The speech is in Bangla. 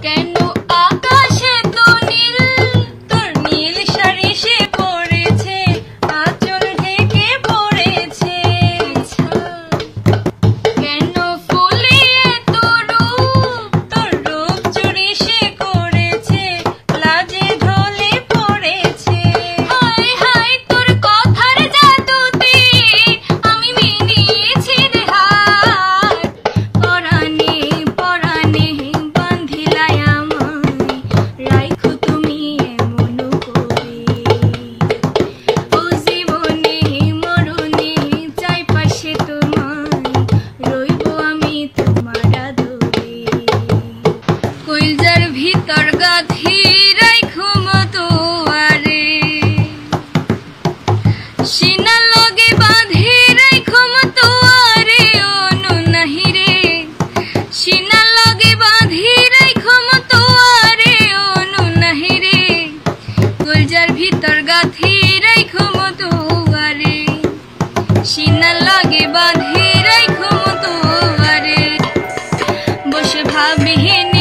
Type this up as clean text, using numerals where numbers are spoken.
কেন আকাশে তো নীল, তোর নীল শাড়ি সে পরেছে, আঁচল ঢেকে পড়েছে। কেন ফুলিয়ে তোর রূপ, তোর রূপ চুরি সে করেছে, লাজে ঢলে পড়েছে। হায় হায় তোর কথার জাদুতে আমি মিলিয়েছি রে হাত, পরাণে পরাণে বাঁধিলাই আমায়, রাইখো তুমি এমন করে। ও জীবনে মরণে চাই পাশে তোমায়, রইব আমি তোমার আদরে। কইলজার ভিতর গাথি রাইখো মতোয়ারে, সিনার লগে বাঁধি রাইখো মতোয়ারে। অনু নাহি রে, সিনার লগে বাঁধি রাইখো মতোয়ারে। অনু নাহি রে, কইলজার ভিতর গাথি রাইখো মতোয়ারে, সিনার লগে বাঁধি রাইখো মতোয়ারে। বসে ভাবিহীন